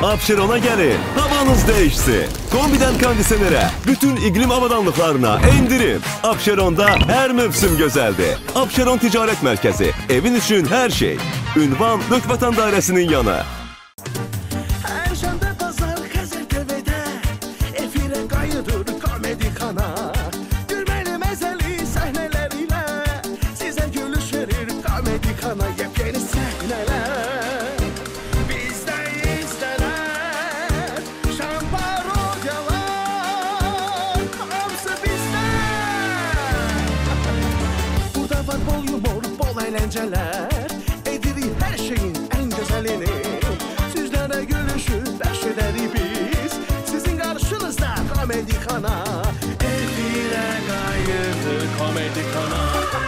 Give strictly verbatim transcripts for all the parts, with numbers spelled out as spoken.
Abşeron'a gelin, havanız değişsin. Kombiden kondisyonere, bütün iklim avadanlıklarına indirim. Abşeron'da her mevsim güzeldi. Abşeron Ticaret Merkezi, evin için her şey. Ünvan Dökvatan Dairesi'nin yanı. Edirik her şeyin en güzelini. Sizlere gülüşü bəxş edərik biz. Sizin qarşınızda Komedikana. Efirə qayıtdı Komedikana.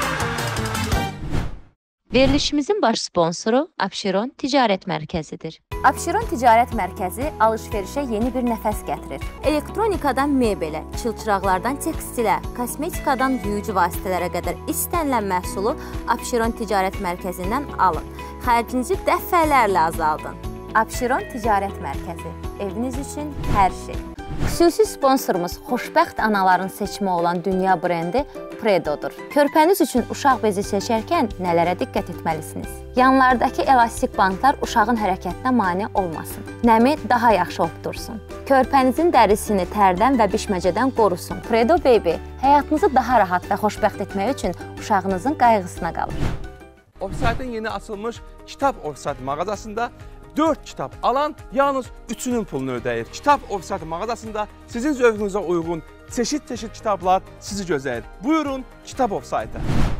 Verilişimizin baş sponsoru Abşeron Ticaret Mərkəzidir. Abşeron Ticaret Mərkəzi alış-verişə yeni bir nəfəs gətirir. Elektronikadan mebelə, çılçıraqlardan tekstilə, kosmetikadan yuyucu vasitələrə qədər istənilən məhsulu Abşeron Ticaret Mərkəzindən alın. Xərcinizi dəfələrlə azaldın. Abşeron Ticaret Mərkəzi, eviniz üçün hər şey. Xüsusi sponsorumuz xoşbəxt anaların seçimi olan dünya brendi Predo'dur. Körpəniz üçün uşaq bezi seçərkən nələrə diqqət etməlisiniz? Yanlardakı elastik bantlar uşağın hərəkətinə mane olmasın. Nəmi daha yaxşı obdursun. Körpənizin dərisini tərdən və bişməcədən qorusun. Predo Baby həyatınızı daha rahat və xoşbəxt etmək üçün uşağınızın qayğısına qalır. Offsite'ın yeni açılmış Kitab Offsite mağazasında dörd kitab alan yalnız üçünün pulunu ödəyir. Kitab Offsite mağazasında sizin zövqünüzə uyğun çeşit-çeşit kitablar sizi gözləyir. Buyurun Kitab Offsite'a.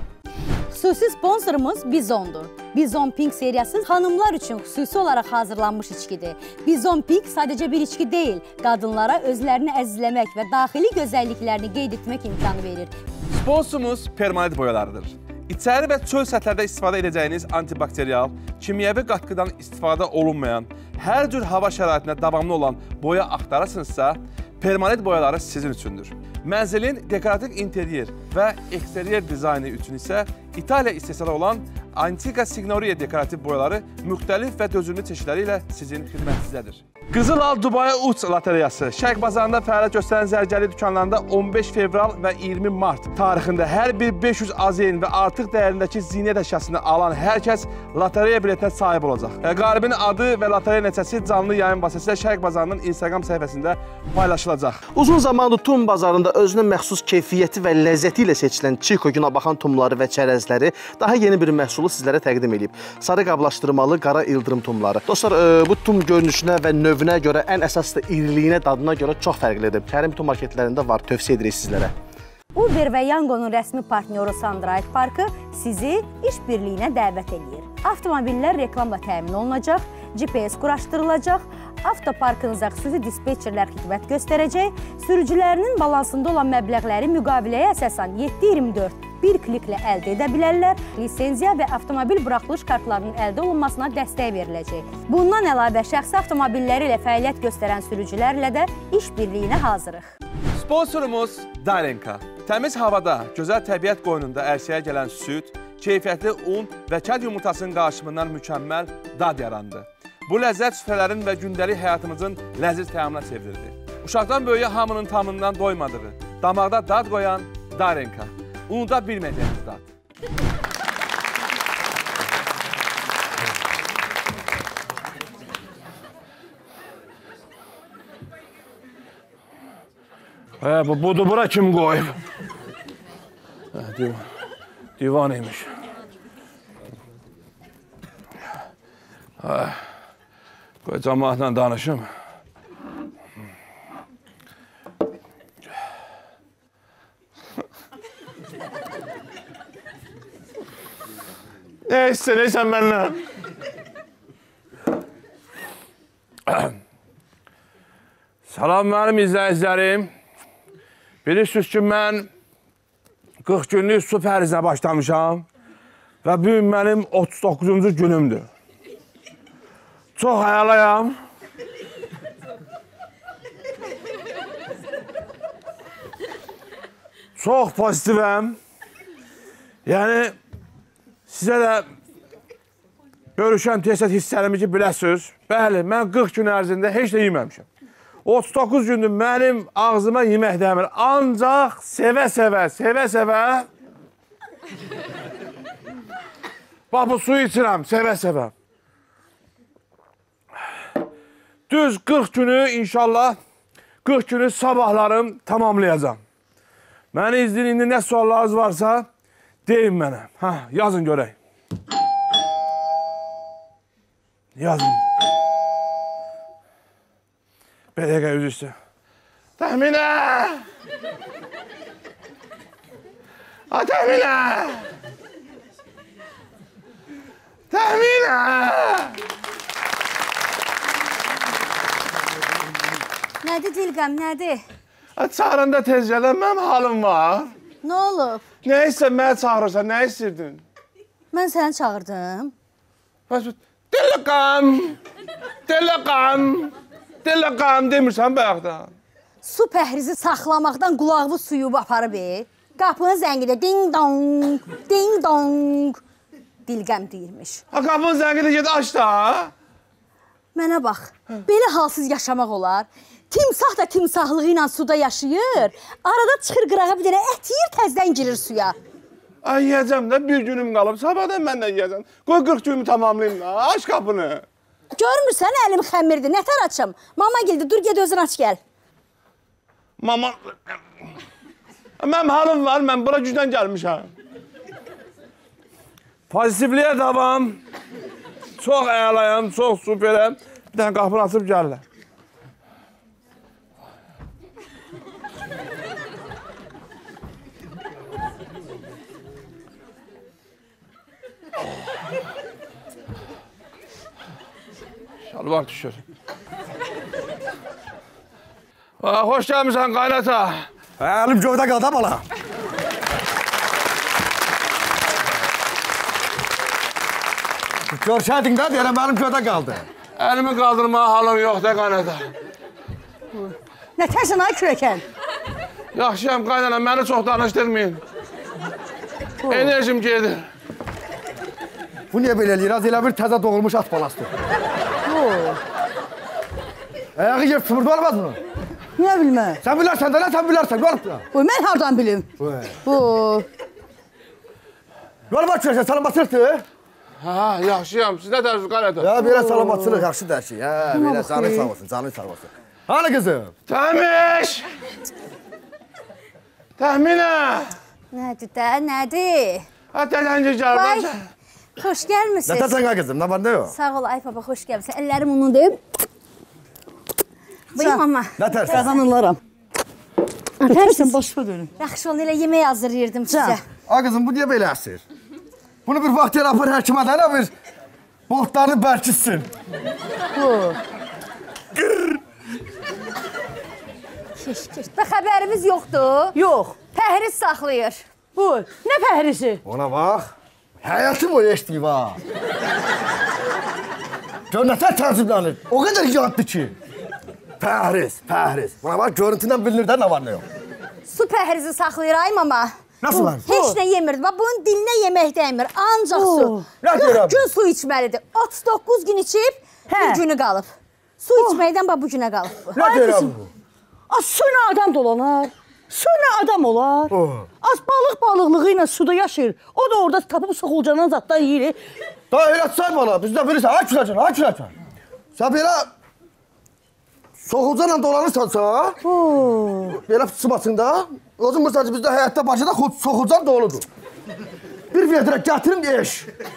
Xüsusi sponsorumuz Bizon'dur. Bizon Pink seriyası hanımlar üçün xüsusi olaraq hazırlanmış içkidir. Bizon Pink sadəcə bir içki deyil, qadınlara özlərini əzizləmək və daxili gözəlliklərini qeyd etmək imkanı verir. Sponsorumuz permanent boyalarıdır. İçəri və çöl səthlərdə istifadə edəcəyiniz antibakteriyal, kimyəvi qatqıdan istifadə olunmayan, hər cür hava şəraitinə davamlı olan boya axtarırsınızsa, permanent boyaları sizin üçündür. Mənzilin dekorativ interyer və eksteryer dizaynı üçün isə İtaliya istehsalı olan Antica Signoria dekorativ boyaları müxtəlif və dözümlü çeşidləri ilə sizin xidmətinizdədir. Qızılal Dubai Uç Lotereyası Şərq bazarında fəaliyyət göstərən zərgərlik dükanlarında on beş fevral və iyirmi mart tarixində hər bir beş yüz azeyin və artıq dəyərindəki zinət əşyasını alan hər kəs lotereya biletinə sahib olacaq. Qalibin adı və lotereya nəticəsi canlı yayın vasitəsilə Şərq bazarının Instagram səhifəsində paylaşılacaq. Uzun zamandır tum bazarında özünə məxsus keyfiyyəti və ləzzəti ilə seçilən Çiko Günəbaxan tumları və çərəzləri daha yeni bir məhsulu sizlərə təqdim edib. Sarı qablaşdırmalı qara ildırım tumları. Dostlar, bu tum görünüşünə və növünə görə, ən əsas da iriliyinə, dadına görə çox fərqlidir. Kərim tum marketlərində var, tövsiyə edirik sizlərə. Uber və Yango'nun rəsmi partnyoru Sunride Parkı sizi iş birliyinə dəvət edir. Avtomobillər reklamla təmin olunacaq, G P S quraşdırılacaq, avtoparkınıza xüsusi dispetçerlər xidmət göstərəcək, sürücülərinin balansında olan məbləğləri müqaviləyə əsasən yeddi iyirmi dörd bir kliklə əldə edə bilərlər, lisenziya və avtomobil buraxılış kartlarının əldə olunmasına dəstək veriləcək. Bundan əlavə, şəxsi avtomobilləri ilə fəaliyyət göstərən sürücülərlə də iş birliyinə hazırıq. Sponsorumuz Darenka. Təmiz havada, gözəl təbiət qoynunda ərsəyə gələn süd, keyfiyyətli un və kənd yumurtasının qarışımından mükəmməl dad yarandı. Bu ləzzət süfrələrin və gündəlik həyatımızın ləziz təamına çevrildi. Uşaqdan böyüyə hamının tamından doymadığı, damaqda dad qoyan Darenka. Unuda bilməyəcəyiniz dad. Hə, bu budu bura kim qoyub? Hə, divan. Divan imiş. Hə, qoy cəmaatla danışım. Ne istəyirsən məndən? Salam mənim izləyicilərim. Bilirsiniz ki, mən qırx günlük su pərizinə başlamışam və bugün mənim otuz doqquzuncu günümdür. Çox həyalayam. Çox pozitivəm. Yəni, sizə də Görüşən tez-tez hisslərimi ki, biləsiniz. Bəli, mən qırx gün ərzində heç də yeməmişəm. otuz doqquz gündür mənim ağzıma yemək dəmir. Ancaq sevə-sevə, sevə-sevə... Bax, bu suyu içirəm, sevə-sevə. Düz qırx günü inşallah, qırx günü sabahlarım tamamlayacağım. Məni izləyin, indi nə suallarınız varsa, deyin mənə. Hə, yazın görək. Yazın. Bir dəqiqə üzü üstü. Təminə! A, Təminə! Təminə! Nədir Dilqəm, nədir? Çağırında tez gələn mənim halım var. Nə olub? Nə istəyən, mənə çağırırsan, nə istəyirdin? Mən səni çağırdım. Dilqəm! Dilqəm! Dilqəm demirsən bayaqdan. Su pəhrizi saxlamaqdan qulağımı suyub aparıb. Qapının zəngidə ding dong, ding dong. Dilqəm deyirmiş. Ha, qapının zəngidə ged aç da. Mənə bax, belə halsız yaşamaq olar. Timsah da timsahlığı ilə suda yaşayır. Arada çıxır qırağa bir dənə ət yiyir, təzdən girir suya. Ay, yiyəcəm də, bir günüm qalıb. Sabahdan mən də yiyəcəm. Qoy qırx günümü tamamlayayım da. Aç qapını. Görmürsən, əlim xəmirdir. Nətər açım? Mama geldi, dur ged özün aç gəl. Mama... Mənim halım var, mən bura gücdən gəlmişəm. Pozitivliyə davam. Çox əlayam, çox superəm. Bir dənə qapını açıb gəlirlər. Şalvar düşür. Hoş gəlmişsən qaynata. Əlim gövdə qaldı bala. Görşədin də deyərəm, əlim gövdə qaldı. Əlimi qaldırmağa halım yox da qaynata. Nə tərsən ay kürəkən? Yaxşıyam qaynana, məni çox danışdırmayın. Enerjim gedir. Bu niyə belə eləyir? Az elə bir təzə doğulmuş at balastır. Ayağı yer sımırdı olmaz mı? Niyə bilmə? Sən bilərsən də nə, sən bilərsən, görüb da. Oy, mən hardan bilim? Oy. Görüb açırsan, salamatçılıqdır. Ha, yaxşıyam, siz nə dərsiniz qaynata? Ya, belə salamatçılıq, yaxşı dərsi. Ya, belə canı sağ olsun, canı sağ olsun. Hani qızım? Təmiş! Təminə! Nədir də, nədir? Ha, dədənci gəl, Vay, bacı. xoş gəlmişsiniz. Nə təsən qa qızım, nə var, nə yox? Sağ ol, ay baba, xoş gəlmişsin. Əllərim onun deyim. Buyur mama. Nə tərsən? Qazanırlaram. Tərsən başqa dönüm. Yaxşı olun, elə yemək hazırlayırdım sizə. A qızım, bu niyə belə əsir? Bunu bir vaxt yer apır həkimə də nə bir boltlarını bərkitsin. Keş, keş. Da xəbərimiz yoxdur. Yox. Pəhriz saxlayır. Bu, nə pəhrisi? Ona bax, həyatım o eşdiyib ha. Gör, nətər təəccüblənir. O qədər yaddır ki. Pəhriz, pəhriz. Buna bax, görüntüdən bilinir də nə var, nə yox. Su pəhrizi saxlayır ay mama. Nasıl var? Heç nə yemirdi. Bax, bunun dilinə yemək dəymir. Ancaq su. Nə deyirəm? qırx gün su içməlidir. otuz doqquz gün içib, bir günü qalıb. Su içməkdən bax, bu günə qalıb bu. Nə deyirəm bu? Az suyla adam dolanar. Suyla adam olar. Az balıq balıqlığı ilə suda yaşayır. O da orada tapıb soxulcanan zatdan yiyir. Daha elə say bana, biz də bilirsən, ha küləcən, ha küləcən. Sən belə soxulcanla dolanırsansa, belə sımasında, özün bilirsən ki, bizdə həyatda başında soxulcan doludur. Bir vedrə gətirin eş.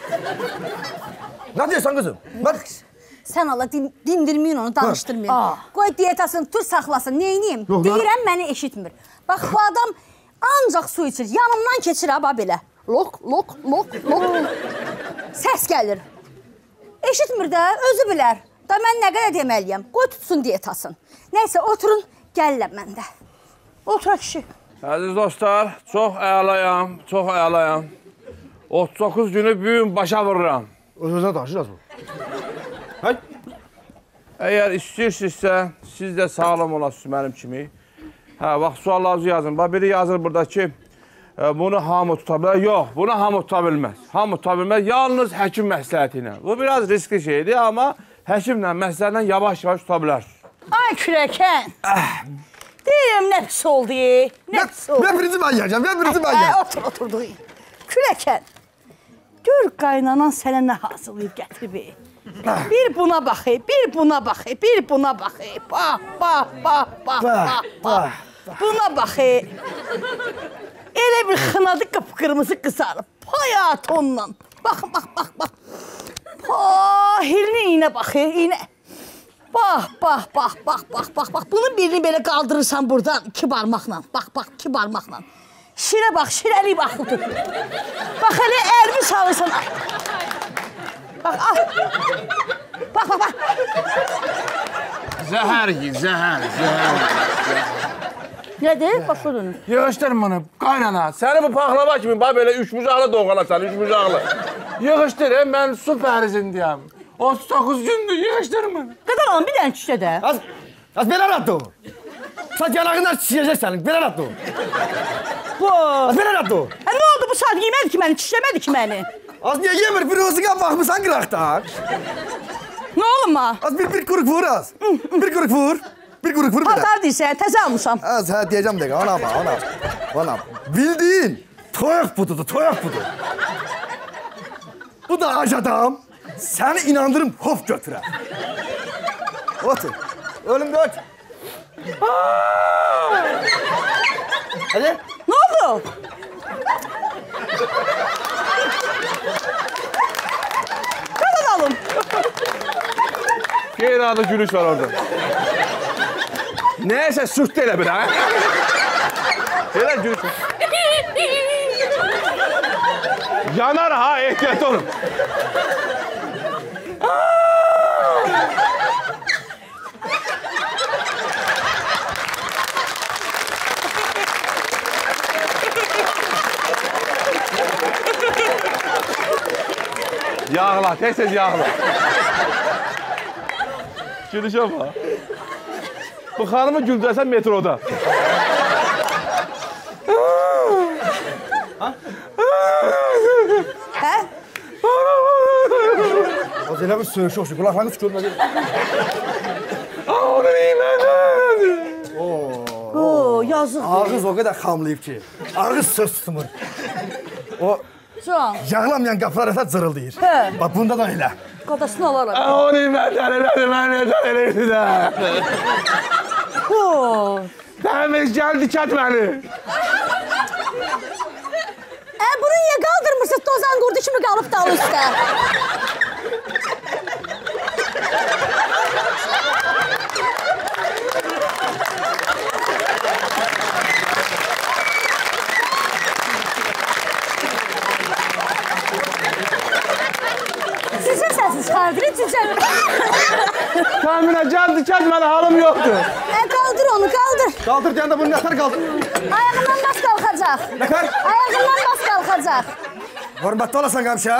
Nə deyirsən qızım? Mən... Sən Allah din, dindirməyin onu, danışdırmayın. Qoy dietasını tut saxlasın, neyniyim? Deyirəm, məni eşitmir. Bax, bu adam ancaq su içir, yanımdan keçir ha, belə. Lok, lok, lok, lok. Səs gəlir. Eşitmir də, özü bilər. Da mən nə qədər deməliyəm, qoy tutsun dietasını. Nəysə, oturun, gəlirəm mən də. Otur kişi. Əziz dostlar, çox əlayam, çox əlayam. otuz doqquz günü büyün başa vururam. Öz-özünə danışırız bu. Həy? Əgər istəyirsinizsə, siz də sağlam olasınız mənim kimi. Hə, bax, suallarınızı yazın. Bax, biri yazır burada ki, bunu hamı tuta bilər. Yox, bunu hamı tuta bilməz. Hamı tuta bilməz, yalnız həkim məsləhəti ilə. Bu biraz riskli şeydir, amma həkimlə, məsləhətlə yavaş-yavaş tuta bilər. Ay kürəkən. Deyirəm, nə pis oldu, nə pis oldu. Mən birinci mən yiyəcəm, mən birinci mən yiyəcəm. Otur, oturduq. Kürəkən, gör qaynanan sənə nə hazırlayıb gətirib. Bir buna baxı, bir buna baxı, bir buna baxı. Bax, bax, bax, bax, bax, bax. Buna baxı. Elə bir xınadı qıpqırmızı qızarıb. Hayat onunla. Bax, bax, bax, bax. Hilini iynə baxı, iynə. Bax, bax, bax, bax, bax, bax, bax. Bunun birini belə qaldırırsan buradan iki barmaqla. Bax, bax, iki barmaqla. Şirə bax, şirəli baxı tut. Bax, hələ ərmi salırsan. Bax, al. Bax, bax, bax. Zəhər ki, zəhər, zəhər. Nədir? Başa dönün. Yığışdırın bunu, qaynana. Səni bu paxlava kimi, bax belə üç bucaqlı doğalasan, üç bucaqlı. Yığışdır, mən su pərizindiyəm. otuz doqquz gündür, yığışdırın bunu. Qadan alın, bir dənə çüşə də. Az, az belə rahat ol. Saat yanağından çişəcək sənin, belə rahat ol. Bu. Az belə rahat ol. Hə, nə oldu bu saat yemədi ki məni, çişləmədi ki məni? Az niyə yemir, bir özünə baxmısan qıraqdan. Nə olun ma? Az bir, bir qırıq vur az. Bir qırıq vur. Bir qırıq vur belə. Paltar deyirsən, təzə almışam. Az, hə, deyəcəm dəqiq, ona bax, ona. Ona. Bildiyin, toyaq bududur, toyaq budur. Bu da ac adam, səni inandırım, hop götürər. Otur, ölümdə otur. Hadi. Nə oldu? Qadan alın. Qeyri-adı gülüş var orada. Nəyəsə sürtdü elə bir, hə? Elə gülüş var. Yanar ha, ehtiyat olun. Yağla, tez-tez yağla. Gülüşə bax. Bu xanımı güldürəsən metroda. Hə? Az elə bir söyüşü olsun, qulaqlarını hiç görmədi. Onu neymədən? Oo, yazıq. Ağız o qədər xamlayıb ki, ağız söz tutmur. O Can. yağlamayan qapılar əsə cırıldayır. Hə. Bax, bunda da elə. Qadasını alaram. O neymədən elədi, mən nədən elədi də. Oo. Təmiz gəldi, kət məni. Ə, bunu niyə qaldırmırsınız? Dozan qurdu kimi qalıb dalı üstə. Sizin səsiz xaldırı cücəm. Təminə gəldi, kət məni, halım yoxdur. Ə, qaldır onu, qaldır. Qaldır deyəndə bunu nətər qaldır? Ayağından bas qalxacaq. Nətər? Ayağından bas qalxacaq. Hörmətli olasan qəmşə.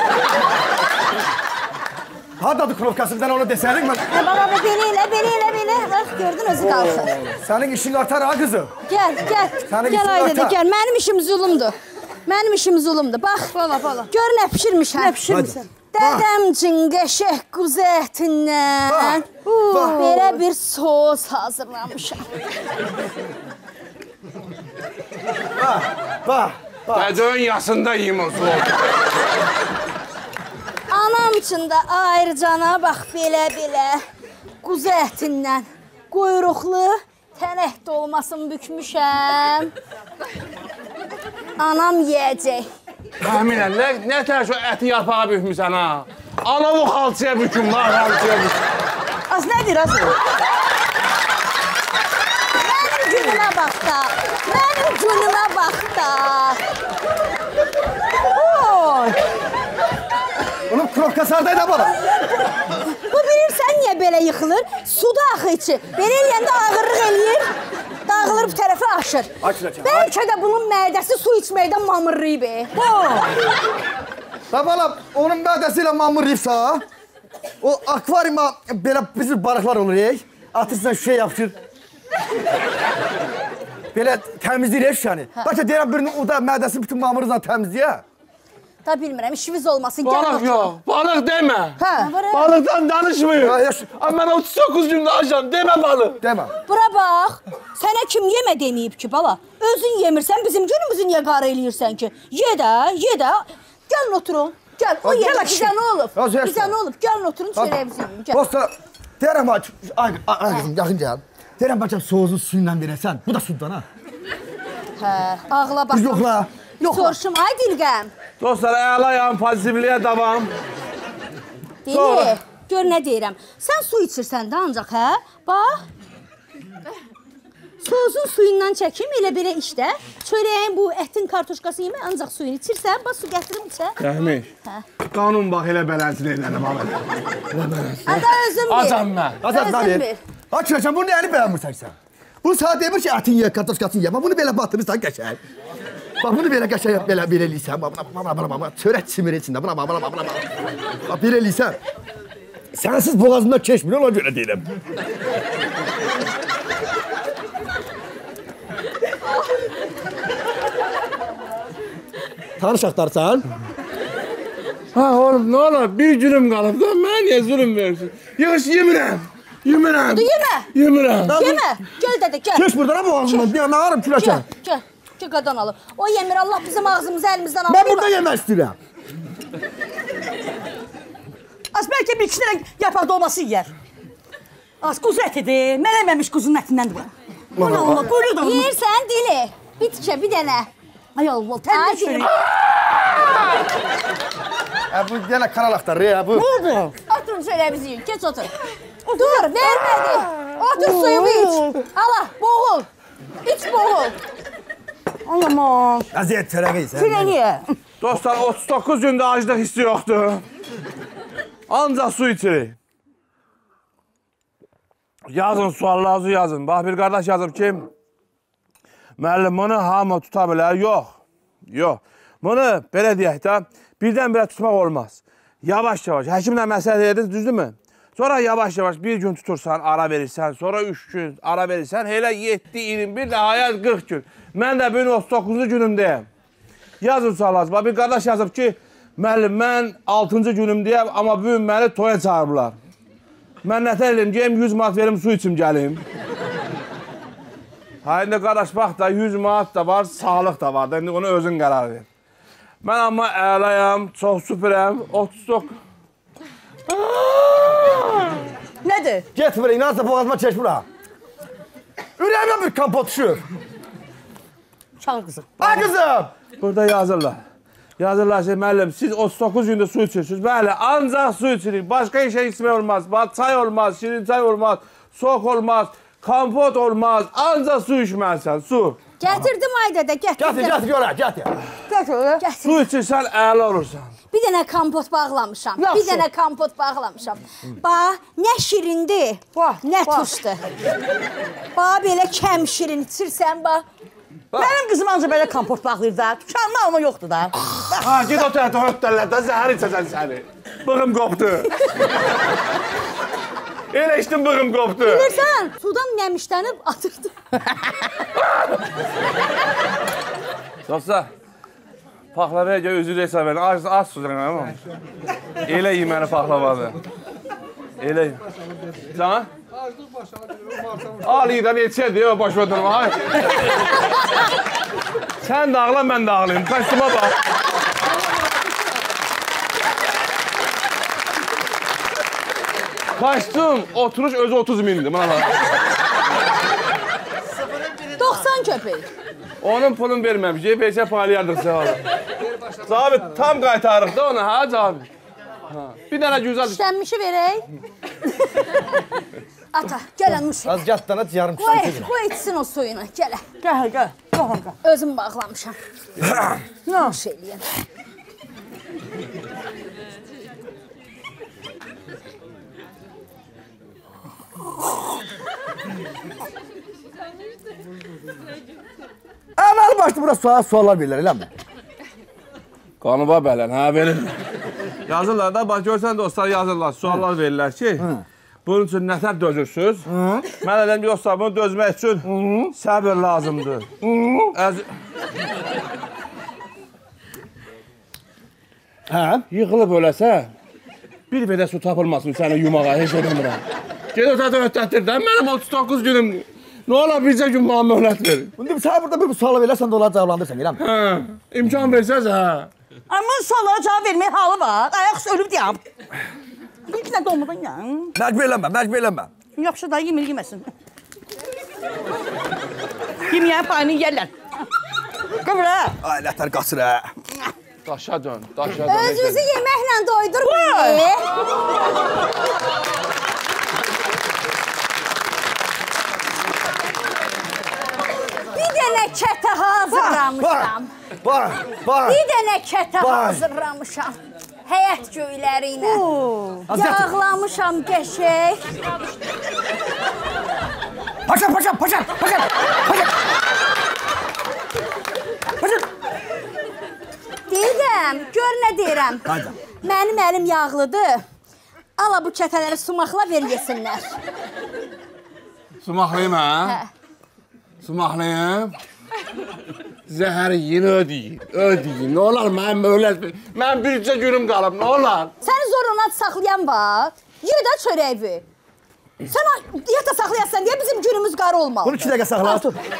Hardadır krovkası, bir dənə onu desərik mən. Ə, baba, belə elə, belə elə, belə. Bax, gördün, özü qalxır. Sənin işin artar ha qızım. Gəl, gəl. Sənin Gəl işin Aydə, artar. gəl. Mənim işim zulumdur. Mənim işim zulumdur. Bax, bala, bala. Gör nə pişirmişəm. Nə pişirmisən? Dədəmcin qəşəh quzu ətindən Bax, bax. belə bir sos hazırlamışam. Bax, bax. Bəcəyin yasında yiyim o soğuk. Anam üçün də ayrıcana bax belə-belə quzu ətindən quyruqlu tənək dolmasını bükmüşəm. Anam yeyəcək. Təminə, nə, nə tər şu əti yarpağa bükmüsən ha? Anavu xalçıya büküm, var xalçıya büküm. Az nədir, az? Mənim günümə bax da, mənim günümə bax da. Oy! Onun krovkası hardaydı bana? Bu bilirsən niyə belə yıxılır? Suda axı içi. Belə eləyəndə ağırlıq eləyir, dağılır bu tərəfə aşır. Bəlkə də bunun mədəsi su içməkdən mamırlayıb. Da balam, onun mədəsi ilə mamırlayıbsa, o akvaryuma belə bizim balıqlar olur, ey. Atırsan şüşə yapışır. belə təmizləyir şüşəni. Bəlkə deyirəm birini o da mədəsi bütün mamırızla təmizləyə. Da bilmirəm, işimiz olmasın. Gəl Balıq otur. yox, balıq demə. Hə. Balıqdan danışmayın. Amma mən otuz doqquz gündə acam, demə balıq. Demə. Bura bax, sənə kim yemə deməyib ki, bala? Özün yemirsən, bizim günümüzü niyə qarı eləyirsən ki? Ye də, ye də. Gəlin oturun. Gəl, o yerə bizə nə olub? Bizə nə olub? Gəlin oturun, çörəyimizi yiyin. Gəl. Dosta, deyirəm, ay, ay qızım, yaxın gəl. Deyirəm, bəlkə soğuzun suyundan verəsən. Bu da sudan, ha? Hə, ağla bax. Yox la. Soruşum, ay Dilqəm. Dostlar, əlayam, pozitivliyə davam. Dili, gör nə deyirəm. Sən su içirsən də ancaq, hə? Bax. Soğuzun suyundan çəkim, elə belə işdə. Çörəyin bu ətin kartoşkası yemək, ancaq suyunu içirsən, bax su gətirim içə. Rəhmiş, qanun bax, elə bələnsini elənəm, Ahmet. Ada özün bil. Acam mən. Azad, mən ver. Açırsan, bunu nəyəni bəyənmirsən sən? Bu saat demir ki, ətin ye, kartoşkasını ye. Bunu belə batırırsan qəşəng. Bax, bunu belə qəşəng, belə belə eləyirsən. Bax, buna, buna, buna, çörək çimir içində. Buna, buna, buna, buna. Bax, belə eləyirsən. Sənsiz boğazından keçmir, ona görə deyirəm. Tanış axtarsan? Ha, oğlum, nə olar? Bir günüm qalıb da, mənə niyə zulüm verirsin? Yığış, yemirəm. Yemirəm. Yemə. Yemirəm. Yemə. Gəl dədə, gəl. Keç buradan, ha, boğazından. Deyəm, nə varım, küləkən. Gəl, gəl. Gəl, qadan alıb. O yemir, Allah bizim ağzımızı əlimizdən alıb. Mən burada yemək istəyirəm. Az bəlkə bir iki dənə yapaq dolması yiyər. Az quzu ətidir, mələməmiş quzunun ətindəndir bu. Allah Allah, qoyur da onu. Yiyirsən, Dili. Bir tikə, bir dənə. Ay Allah, təndə şöyle. Bu yenə kanal axtarır, ya, bu. Ne oldu? Oturun şöyle bizi yiyin, geç otur. Dur, vermedi. Otur suyumu iç. Allah, boğul. İç boğul. Aman. Əziyyət çörəği. Çörəyi. Dostlar, otuz doqquz gündə aclıq hissi yoxdur. Ancaq su içirik. Yazın, suallarınızı yazın. Bax, bir qardaş yazıb ki, müəllim, bunu hamı tuta bilər. Yox, yox. Bunu, belə deyək də, birdən-birə tutmaq olmaz. Yavaş-yavaş, həkimlə məsələ ediniz, düzdürmü? Sonra yavaş-yavaş bir gün tutursan, ara verirsən, sonra üç gün ara verirsən, elə yeddi, iyirmi bir, nəhayət qırx gün. Mən də bugün otuz doqquzuncu günümdəyəm. Yazın suallarınızı. Bir qardaş yazıb ki, müəllim, mən altıncı günümdəyəm, amma bugün məni toya çağırırlar. Mən nətər edim, geyim yüz manat verim, su içim gəlim. Ha, indi qardaş, bax da, yüz manat da var, sağlıq da var da, indi onu özün qərar ver. Mən amma əlayam, çox süpürəm, otuz doqquz... Nədir? Get buraya, inansa boğazıma çeş bura. Ürəyimə bir kampot düşür. Çağır qızım. Ay qızım! Burada yazırlar. Yazırlar ki, müəllim, siz otuz doqquz gündə su içirsiniz. Bəli, ancaq su içirik. Başqa işə içmək olmaz. Çay olmaz, şirin çay olmaz, soğuk olmaz, kampot olmaz. Ancaq su içməlisən, su. Gətirdim ay dədə, gətirdim. Gətir, gətir, yola, gətir. Gətir. Su içirsən, əla olursan. Bir dənə kompot bağlamışam. Yaxşı. Bir dənə kompot bağlamışam. Bax, nə şirindir, nə tuşdur. Bax, belə kəm şirin içirsən, bax. Mənim qızım ancaq belə kompot bağlayır da. Dükanın alma yoxdur da. Ha, git o tərəfə hötdərlərdə zəhər içəsən səni. Bığım qopdu. Elə içdim, bığım qopdu. Bilirsən, sudan nəmişlənib atırdı. Dostlar, paxlavaya görə üzü deyəsə verin. Az, az su deyən, amma. Elə yeməni paxlavadır. Elə yeməni. Can? Al iyi də neçə deyə boş ver durma. Sən də ağla, mən də ağlayayım. Kostyuma bax. Kostyum, oturuş özü otuz mindir. doxsan köpək. Onun pulunu verməmiş. Versə paylayardıq sağ olun. Zabit, tam qaytarıq da onu, ha Zabit? Bir dənə güzel... İşlənmişi verək. Ata, gələn Nuşi. Az gət dana yarım Qoy, kişi. qoy içsin o suyunu, gələ. Gəl, gəl. Qoğun, gəl. Özüm bağlamışam. Nə şey eləyəm. Əməli başlı bura sual, suallar verirlər, eləmi? Qanuba bələn, hə, verirlər. Yazırlar da, bax, görsən dostlar yazırlar, suallar verirlər ki, Bunun üçün nətər dözürsünüz? Mən dedim, yoxsa bunu dözmək üçün səbir lazımdır. Əz... Hə? Yıxılıb öləsə, bir qədər su tapılmasın səni yumağa, heç edəmirəm. Ged ötədə ötətdirdən, mənim otuz doqquz günümdür. Nə ola bircə gün bana möhlət verin. Bunu sən burada bir suala verəsən də onları cavablandırsan, gələm. Hə, imkan versəz, hə. Amma suallara cavab vermək halı var. Ayaq üstə ölüb deyəm. İlk nə dolmadan ya. Məcbur eləmə, məcbur eləmə. Yaxşı da yemir yeməsin. Yeməyən payını yerlər. Qıvra. Ay, lətər qaçır hə. Daşa dön, daşa dön. Özünüzü yeməklə doydurmayın. Bir dənə kətə hazırlamışam. Bax, bax. Bir dənə kətə hazırlamışam. Həyət göyləri ilə. Yağlamışam qəşək. Paşam, paşam, paşam, paşam, paşam. Paşam. Deyirəm, gör nə deyirəm. Mənim əlim yağlıdır. Ala bu kətələri sumaqla ver yesinlər. Sumaqlayım, hə? Sumaqlayım. Zəhəri yiyin, ödeyin, ödeyin. Nə olar, mənim möhlət verin. Mənim bircə günüm qalıb, nə olar? Səni zorla saxlayan var. Ye də çörəyi. Sən yata saxlayasan deyə bizim günümüz qarı olmalı. Bunu iki dəqiqə saxla.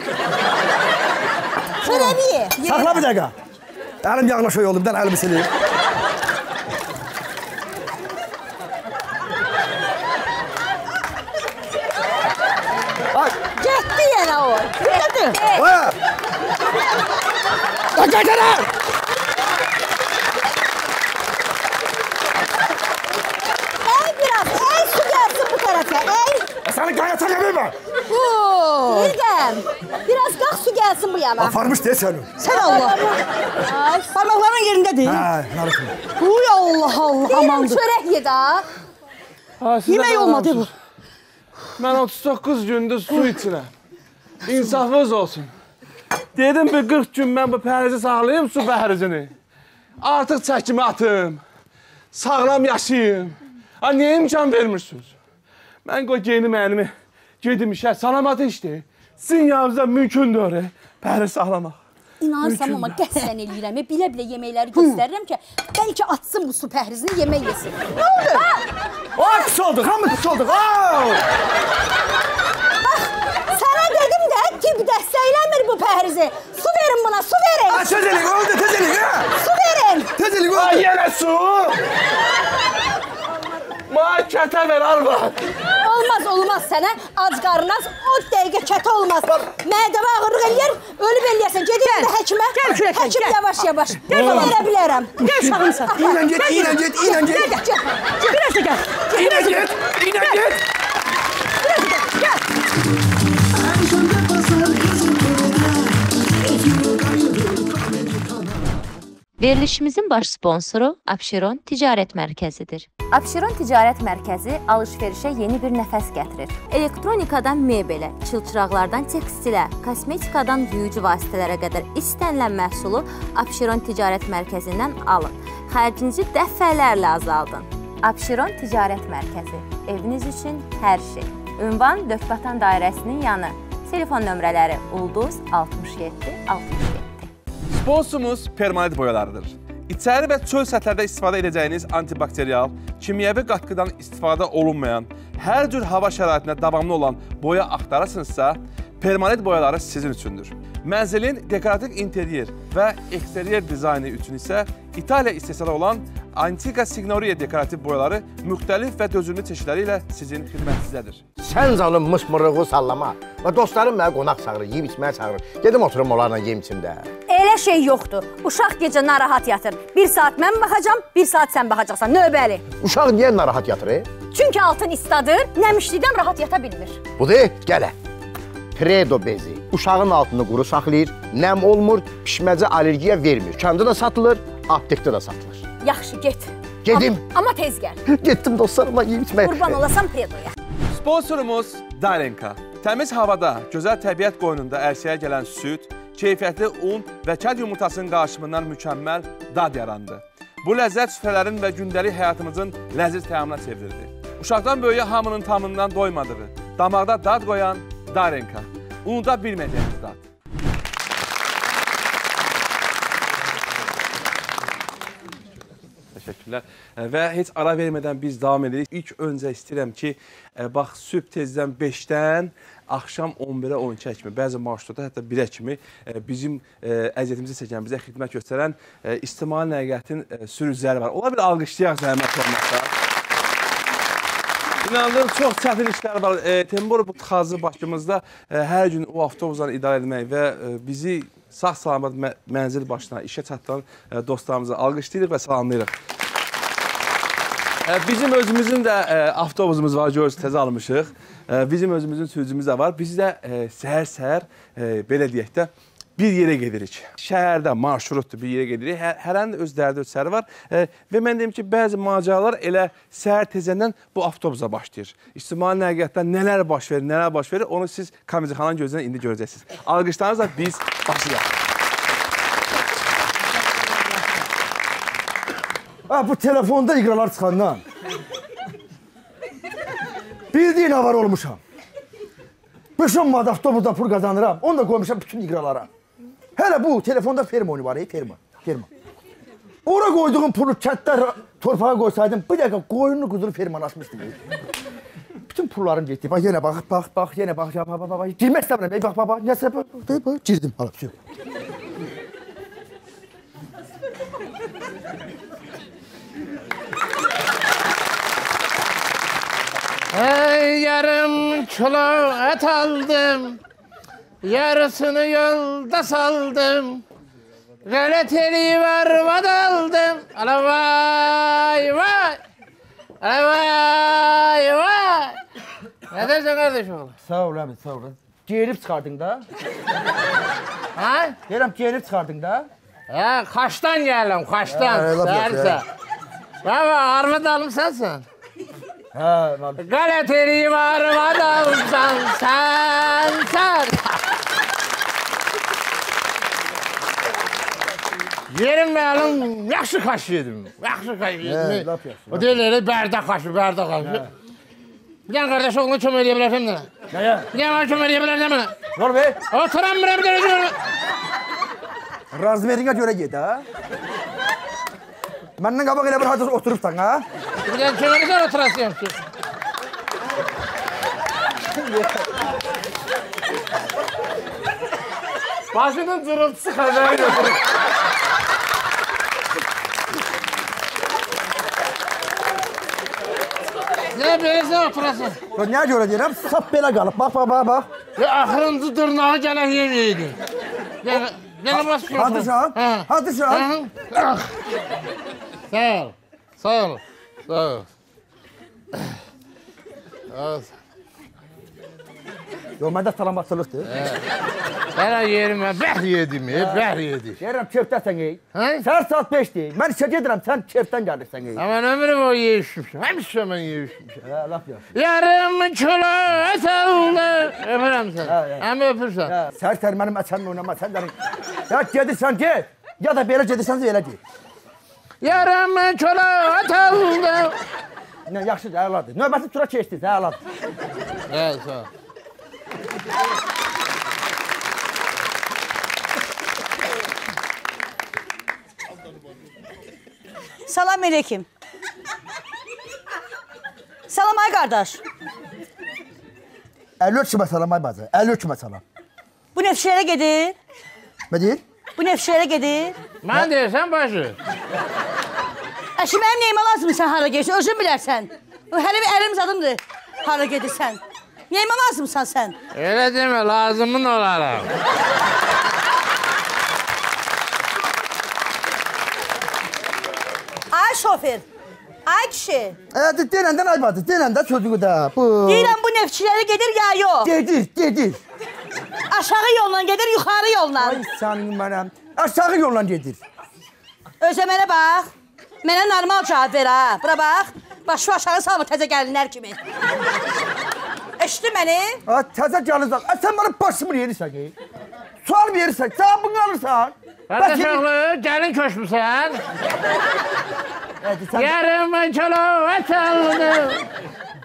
Çörəyi ye. Saxla bir dəqiqə. Əlim yağlaşıyor oldu, bir dənə əlimi sileyim. Getdi yenə o. Getdi. Lan qaytara! Ey biraz, ey su gəlsin bu tərəfə, ey. Səni qayata gəlməyim mən. Bilgəm, biraz qalx su gəlsin bu yana. Aparmış deyil səni. Sən Allah. Parmaqların yerindədir. Hə, narısın. Uy Allah Allah, Deyirəm amandır. çörək ye da. Yemək olmadı bu. Mən otuz doqquz gündür su içirəm. İnsafınız olsun. Dedim bir qırx gün mən bu pəhrizi sağlayayım, su pəhrizini. Artıq çəkimi atım. Sağlam yaşayayım. Ha, niyə imkan vermirsiniz? Mən qoy geyinim əlimi, gedim işə, salamat işdir. Sizin yanınızda mümkündür, pəhriz sağlamaq. İnanırsam amma qəsdən eləyirəm. Bilə-bilə yeməkləri göstərirəm ki, bəlkə atsın bu su pəhrizini, yemək yesin. Nə oldu? Ay, pis olduq, hamı pis olduq. Sənə dedim də, tip dəstəkləmir bu pəhrizi. Su verin buna, su verin. Ay, tez elin, oldu, tez elin, ha? Su verin. Tez elin, oldu. Ay, yenə su! Mənə kətə ver, arvad. Olmaz, olmaz sənə. Ac qarınaz, o dəqiqə kətə olmaz. Mədəvə ağırlıq eləyər, ölüb eləyəsən. Gedirəm də həkimə. Gəl kürəkən, Həkim gəl. yavaş-yavaş. Verə bilərəm. Gəl uşağımsan. İlə get, ilə get, ilə get. Biraz da gəl. İlə get, ilə get. Biraz da gəl. Gəl. Verilişimizin baş sponsoru Abşeron Ticarət Mərkəzidir. Abşeron Ticarət Mərkəzi alış-verişə yeni bir nəfəs gətirir. Elektronikadan mebelə, çılçıraqlardan tekstilə, kosmetikadan yuyucu vasitələrə qədər istənilən məhsulu Abşeron Ticarət Mərkəzindən alın. Xərcinizi dəfələrlə azaldın. Abşeron Ticarət Mərkəzi. Eviniz üçün hər şey. Ünvan Dökbatan dairəsinin yanı. Telefon nömrələri ulduz altmış yeddi altmış yeddi. Sponsorumuz permanent boyalarıdır. İçəri və çöl səthlərdə istifadə edəcəyiniz antibakteriyal, kimyəvi qatqıdan istifadə olunmayan, hər cür hava şəraitinə davamlı olan boya axtarırsınızsa, permanent boyaları sizin üçündür. Mənzilin dekorativ interyer və eksteryer dizaynı üçün isə İtaliya istehsalı olan Antika Signoria dekorativ boyaları müxtəlif və dözümlü çeşidləri ilə sizin xidmətinizədir. Sən canım mısmırığı sallama. Və dostlarım mənə qonaq çağırır, yeyib içməyə çağırır. Gedim oturum onlarla yeyim içimdə. Elə şey yoxdur. Uşaq gecə narahat yatır. Bir saat mən baxacam, bir saat sən baxacaqsan. Növbəli. Uşaq niyə narahat yatır? E? Çünki altın istadır, nəmişlikdən rahat yata bilmir. Budur, gələ. Predo bezi. Uşağın altını quru saxlayır, nəm olmur, pişməcə allergiya vermir. Kəndə də satılır, aptekdə də satılır. Yaxşı, get. Gedim. Amma tez gəl. Getdim dostlarımla yeyib içməyə. Qurban olasan Predoya. Sponsorumuz Darenka. Təmiz havada, gözəl təbiət qoynunda ərsəyə gələn süd, keyfiyyətli un və kənd yumurtasının qarışımından mükəmməl dad yarandı. Bu ləzzət süfrələrin və gündəlik həyatımızın ləziz təamına çevrildi. Uşaqdan böyüyə hamının tamından doymadığı, damaqda dad qoyan Darenka. Unuda bilməyəcəyiniz dad. Təşəkkürlər. Və heç ara vermədən biz davam edirik. İlk öncə istəyirəm ki, bax, sübh tezdən beşdən axşam on birə on iki kimi, bəzi marşrutda hətta birə kimi bizim əziyyətimizi çəkən, bizə xidmət göstərən İctimai Nəqliyyatın sürücüləri var. Ola bir alqışlayaq zəhmət olmaqda. İnanılır, çox çətin işlər var. Tembor bu tıxazı başımızda hər gün o avtobusları idarə etmək və bizi sağ-salamat mənzil başına, işə çatdıran dostlarımızı alqışlayırıq və salamlayırıq. Bizim özümüzün də avtobusumuz var, görürsünüz, təzə almışıq. Bizim özümüzün sürücümüz də var. Biz də səhər-səhər, belə deyək də, bir yerə gedirik. Şəhərdə marşrutdur, bir yerə gedirik. Hərənin öz dərdi, öz səri var. Və mən deyim ki, bəzi macəralar elə səhər tezəndən bu avtobusa başlayır. İctimai nəqliyyatda nələr baş verir, nələr baş verir, onu siz kameraxananın gözündən indi görəcəksiniz. Alqışlarınızla biz başlayaq. Bu telefonda iqralar çıxandan bildiyin avar olmuşam. beş on manat avtobusdan pul qazanıram, onu da qoymuşam bütün iqralara. Hələ bu telefonda ferma oyunu var, ferma, ferma. Ora qoyduğum pulu kətdə torpağa qoysaydım, bir dəqiqə qoyunlu quzunu fermalaşmışdım. Bütün pullarım getdi. Bax, yenə bax, bax, bax, yenə bax, bax, bax, bax. Girmək istəmirəm, bax, bax, bax, nəsə, bax, bax, girdim, hala, bir şey. Hey, yarım kilo et aldım, yarısını yolda saldım, galeteli varvad aldım, ala vay vay, ala vay vay. Ne dersin kardeş oğlum? Sağ ol abi, sağ ol. Giyinip çıkardın da. Ha? Deyirəm, giyinip çıkardın da. Ha, kaçtan geldim, kaçtan, səhərsə. Baba, arvad alım sensin. Hə, vallahi. Galeteli varvad alsan sen, sen. Yerim benim, yaxşı kaş yedim, yaxşı kaş yedim. O deyirlər, bərdə kaşı, bərdə kaşı. Gel kardeş oğluna kömək edə bilərsən mənə. Nəyə? Gel bana kömək edə bilərsən mənə. Var be. Oturam bir bir bir. Razmerinə görə ged, ha? Məndən qabaq elə bir hacı oturubsan, ha? Bir de kömək edə oturasın ki. Başının cırıltısı xəbəri götürür. Ne böyləsən oturasın? Nəyə görə deyirəm? Sap belə qalıb. Bax, bax, bax, bax. Ya axırıncı dırnağı gələk yeməyəydin. Gələ başlayın. Hadırsan? Hadırsan? Sağ ol. Sağ ol. Sağ ol. Sağ ol. Yox, məndə salamatçılıqdır. Hələ yerimə bəh yedim, bəh yedik. Deyirəm, köftəsən ey. Səhər saat beşdir. Mən işə gedirəm, sən köftən gəlirsən ey. Mən ömrüm o yeyişmişim, həmişə mən yeyişmişim. Hə, laf yaxşı. Yarım kilo et aldı. Öpürəm sən, həmi öpürsən. Səhər-səhər mənim əçəmlə oynama, sən dərin. Ya gedirsən, get. Ya da belə gedirsənsə, elə get. Yarım kilo et aldı. Yaxşıdır, əladır. Növbəti tura keçdiniz, əladır. Hə, sağ ol. Salam aleyküm. Salam ay qardaş. əlli kimə salam ay bacı, əlli kimə salam. Bu nefşirə gedir. Nə deyir? Bu nefşirə gedir. Mən deyirsən başı. Əşi mənim neyimə lazımdır sən hara gedirsən, özün bilərsən. Hələ bir əlim zadımdır hara gedirsən. Neyimə lazımsan sən? Elə demə, lazımın olaraq. Ay şofer, ay kişi. Denəndən ay bacı, denəndə sözünü də. Deyirəm bu nefçiləri gedir ya yox? Gedir, gedir. Aşağı yolla gedir, yuxarı yolla. Ay sənin mənəm. Aşağı yolla gedir. Özə mənə bax. Mənə normal cavab ver ha. Bura bax. Başı aşağı salma təzə gəlinlər kimi. Eşitdi məni? Təzə gəlirsən. Sən mənə başımı yerirsən ki. Sual verirsən, sən bunu alırsan. Qardaş oğlu, gəlin köşmüsən. Yarım kilo et aldı.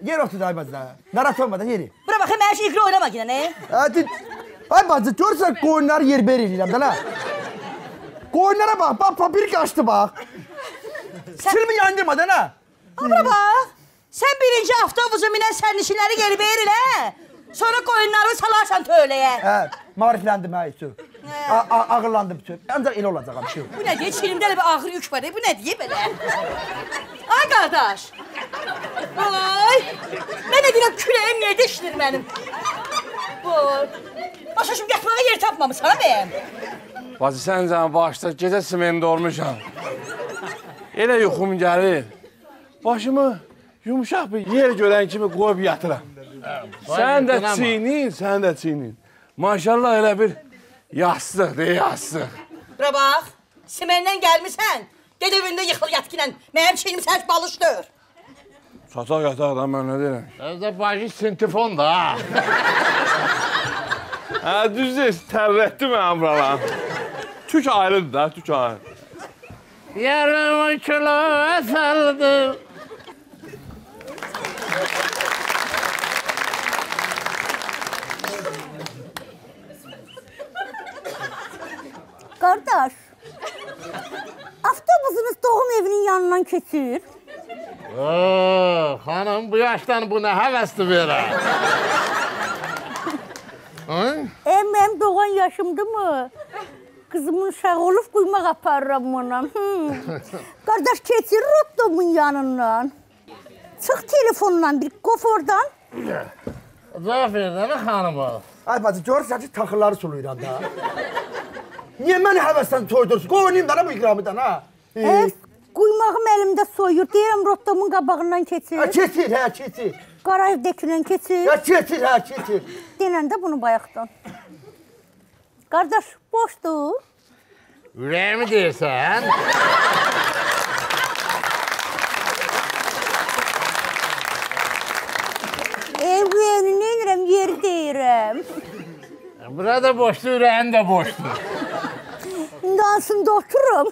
Yer otur ay bacı. Narahat olma da yeri. Bura baxın, mən şu iqra oynama yine, ne? Hadi. Ay bacı, görsən qoyunları yer ber eləyirəm da, la. Qoyunlara bax, bax, papir qaçdı, bax. Silmi yandırma da, la. Bura bax, sən birinci avtobusu minən sərnişinləri geri verir, hə? Sonra qoyunları salarsan tövləyə. Hə, marifləndim, hə, üçün. Ağırlandım, üçün. Ancaq elə olacaq, bir şey yok. Bu nə deyir? Çilimdə elə bir ağır yük var, bu nə deyir belə? Ay qardaş. Ay, mən nə deyirəm, küləyim yerdə işlir mənim. Boy. Başa şimdi yatmağa yer tapmamış sana bəyəm. Bacı, sən canım başda gecə simində olmuşam. Elə yuxum gəlir. Başımı yumuşaq bir yer görən kimi qoyub yatıram. Sən də çiynin, sən də çiynin. Maşallah elə bir yastıq, de yastıq. Bura bax, Simendən gəlmişsən. Ged evində yıxıl yatkinən, mənim çiynim sənç balışdır. Çataq yataqdan mən nə deyirəm? Özdə başı sintifon da, ha. Hə, düz deyil, tərrətdi mənim buralar. Tük ayrıdır da, tük ayrı. Yarımı kilo saldım. Qardaş, avtobusunuz doğum evinin yanından keçir. Oo, xanım, bu yaşdan bu nə həvəsdir verə? E, mənim doğan yaşımdır mı? Kızımın uşağı olub quymaq aparıram ona. Qardaş, keçir Rottomun yanından. Çıx telefonla bir qof oradan. Cavab verdin xanım o. Ay bacı, görürsən ki, taxırları suluyuram da. Niyə məni həvəsdən soydursun? Qoy oynayayım da, bu ikramıdan, ha? E, Quymağım əlimdə soyur. Deyirəm, Rottomun qabağından keçir. Ha, keçir, hə, keçir. Qara evdəkindən keçir. Ya, keçir, hə, keçir. Denən də bunu bayaqdan. Qardaş, boşdur. Ürəyimi deyirsən? Ev ürəyini neynirəm, yeri deyirəm. Burada boşdur, ürəyin də boşdur. İndi ansında oturum.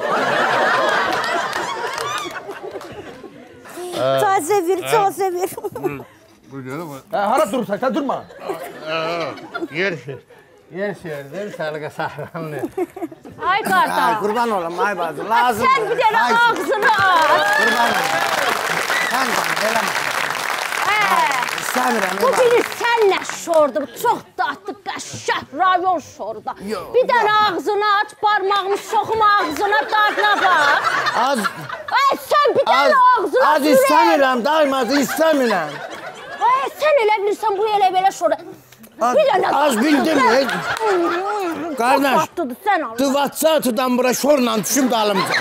Cazə ver, cazə ver. Bu görür mü? Hara durursan, sən durma. Yer şey. Yer şeydir, səliqə sahranlı. Ay qardaş. Ay, qurban olum, ay bacı, lazımdır. Sən bir dənə ağzını aç. Qurban olum. Sən bana, eləmə. İstəmirəm, Bu biri sənlə şordur, çox tatlı, qəşəng, rayon şorda. Bir dənə ağzını aç, parmağımı soxum ağzına, dadına bax. Az, Ay, sən bir dənə ağzını aç. az istəmirəm, daimazı istəmirəm. Ay, sən elə bilirsən, bu elə belə şorda. Bir dənə Az bildim, ey. Qardaş, Çox tatlıdır, sən al. WhatsApp-dan bura şorla düşüm dalımca.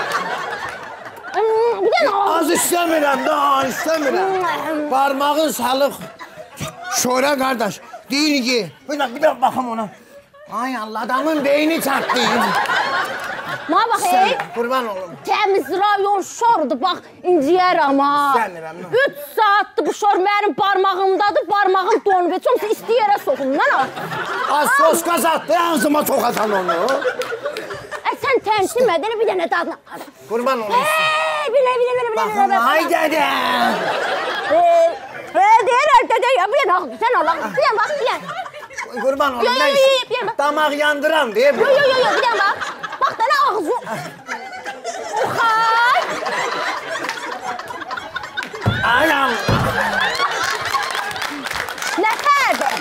Bir dənə ağzını. Az istəmirəm, daha istəmirəm. Parmağın salıq. Şora qardaş, deyir ki, bir dakika, bir dakika baxım ona. Ay Allah, adamın beyni çarptı. Ma bax, ey. Qurban olum. Təmiz rayon şordur, bax, inciyər ama. İstəmirəm. Üç saatdır bu şor mənim parmağımdadır, parmağım donub. Heç olmasa istəyərə soxum, mən al. Az sos qazatdı, ağzıma soxasan onu. Ə, sən təmsilmədin, bir dənə dadına. Qurban olum. Hey, bilə, bilə, bilə, bilə. Baxın, ay dədə. Hey, deyirəm, dədə, ya, bir dənə ağzı, sən al, bir dənə bax, bir dənə. Qurban olum, Yo, yo, yo, yo, bir dənə bax. damaq yandıram, deyib. Yo, yo, yo, yo, bir dənə bax. Bax, dənə ağzı. Oxay. Ay Allah. Nətərdir?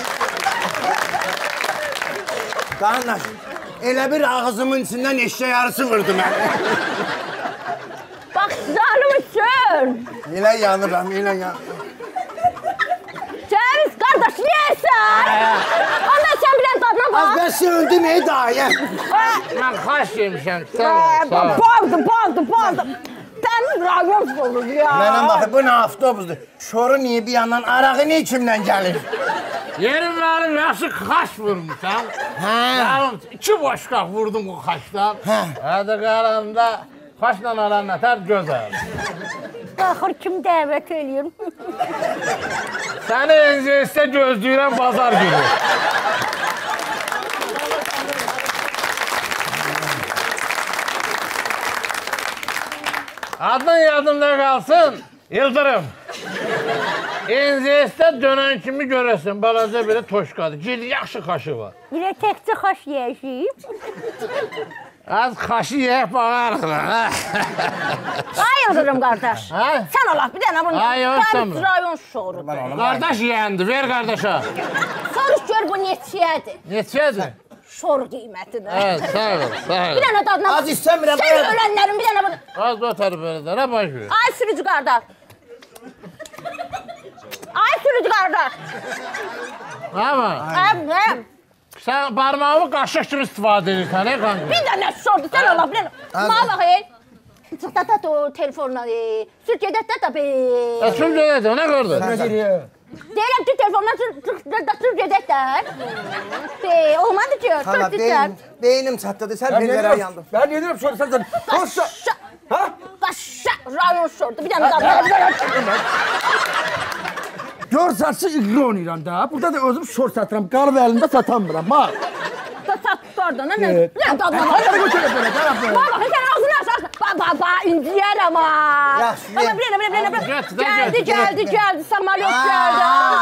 Qardaş, elə bir ağzımın içindən eşək yarısı vurdu mənə. Bax, canım üçün. Elə yanıram, elə yanıram. Ceviz qardaş, yeyirsən? Onda sən bilən dadına Az bax. ben söndüm ey dayı. Mən xaş yemişəm, sağ ol. Baldı, baldı, baldı. Təmiz rayon olur ya. Mənə baxın, bu nə avtobusdur. Şoru niyə bir yandan, arağı ne içimdən gəlir? Yerim mənim yaxşı xaş vurmuşam. Hə. Yalnız iki boşqaq vurdum o xaşdan. Hə. Hədə qalanda xaşla alan nətər gözəl. Baxır kim dəvət eləyir. Səni enziyesə gözləyirəm bazar günü. Adın yadımda qalsın, Yıldırım. Enzesdə dönən kimi görəsən, balaca belə toşqadır. Gil, yaxşı xaşı var. Elə təkcə xaş yeyəcəyim. Az xaşı yeyək baxarıq. Ayıldırım qardaş. Sən Allah bir dənə bunu. Ay, yox, Təmiz rayon şorudur. Qardaş yeyəndi, ver qardaşa. Soruş gör bu neçəyədir? Neçəyədir? Şor qiymətidir. Hə, sağ ol, sağ ol. Bir dənə dadına. Az istəmirəm. Sən ölənlərin bir dənə bunu. Az otar belə də, nə baş ver. Ay sürücü qardaş. Ay sürücü qardaş. Nə var? Əvvəm. Sən barmağımı qaşıq kimi istifadə edirsən, nə qanqı? Bir dənə şordur, sən Allah bir dənə. Mənə bax, ey. Çıxdata da telefonla, sür gedət də da be. Sür gedət də, nə qırdı? Deyirəm ki, telefonla sür gedət də. Be, olmadı ki, sür gedət. Beynim çatladı, sən pencərə yandı. Ben yedirəm sonra sən sən. Koşsa. Ha? Qaşa, rayon şordu, bir dənə qadın. Görsatsı iqri oynayıram da. Burada da özüm şor satıram. Qarı əlində satamıram. Bax. Sat oradan, nə? Nə dadına? Hayır, götürə belə, tərəf belə. Bax, sən ağzını açarsan. Bax, bax, bax, inciyərəm ha. Yaxşı, Ama bir dənə, bir dənə, bir dənə. Gəldi, gəldi, gəldi, samolyot gəldi.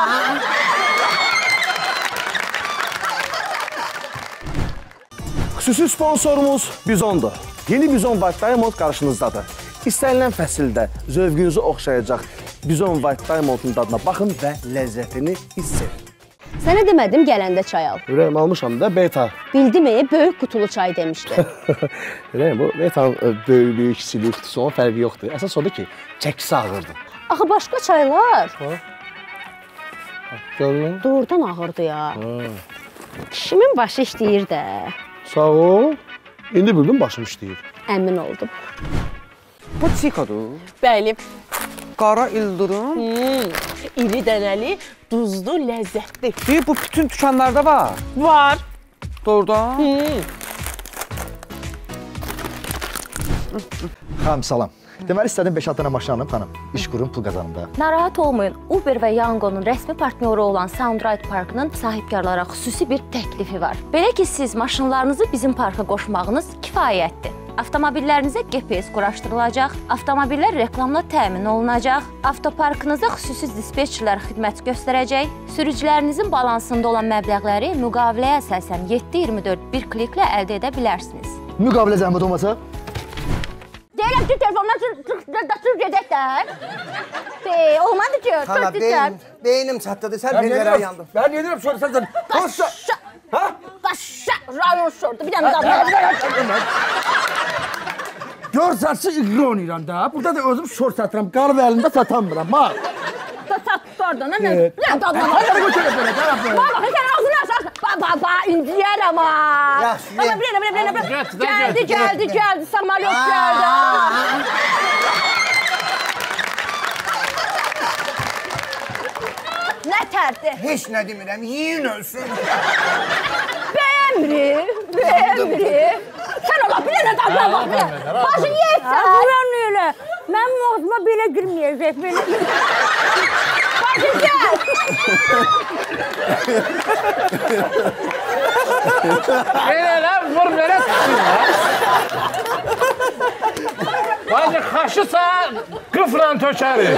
Xüsusi sponsorumuz Bizondur. Yeni Bizon White Diamond qarşınızdadır. İstənilən fəsildə zövqünüzü oxşayacaq Bizon White Diamond'un dadına baxın və ləzzətini hiss edin. Sənə demədim gələndə çay al. Ürəyim almışam da beta. Bildim e, böyük qutulu çay demişdi. Ürəyim bu betanın böyüklüyü, kiçiliyi, kutusu onun fərqi yoxdur. Əsas odur ki, çəkisi ağırdır. Axı başqa çaylar Görün. doğrudan ağırdı ya. Kişimin başı işləyir də. Sağ ol. İndi bildim başım işləyir. Əmin oldum. Bu çikodur. Bəli. Qara ildırım. Hmm, iri dənəli, duzlu, ləzzətli. Deyir, bu bütün dükanlarda var. Var. Doğrudan. Hmm. Xanım, salam. Deməli, istədim beş altı dənə maşın alım, xanım. İş qurum, pul qazanım da. Narahat olmayın. Uber və Yango'nun rəsmi partnyoru olan Soundride Parkının sahibkarlara xüsusi bir təklifi var. Belə ki, siz maşınlarınızı bizim parka qoşmağınız kifayətdir. Avtomobillərinizə G P S quraşdırılacaq, avtomobillər reklamla təmin olunacaq, avtoparkınıza xüsusi dispetçilər xidmət göstərəcək, sürücülərinizin balansında olan məbləğləri müqaviləyə əsasən yeddi iyirmi dörd bir kliklə əldə edə bilərsiniz. Müqavilə zəhmət olmasa? Deyirəm ki, telefonla sür gedək də. Be, olmadı ki, sür gedək. Beynim çatladı, sən pencərə yandı. Ben yedirəm sonra sən sən. Koşsa. Ha? Qaşa, rayon şordu, bir dənə qadın. Görsatsı iqri oynayıram da. Burada da özüm şor satıram. Qarı əlində satamıram. Bax. Sat oradan, nə? Nə dadına? Hayır, götürə belə, tərəf belə. Bax, sən ağzını açarsan. Bax, bax, bax, inciyərəm ha. Yaxşı, Ama bir dənə, bir dənə, bir dənə. Gəldi, gəldi, gəldi, samolyot gəldi. Nə tərdi? Heç nə demirəm, yiyin ölsün. Bəyəmri, bəyəmri. Sən ola, bir dənə dadına bax, bir dənə. Başı yeyirsən. Ulan elə. Mənim ağzıma belə girməyəcək. Başı gəl. Elə lan, vur belə tutsun ya. Bacı, xaşısa qıfla tökərik.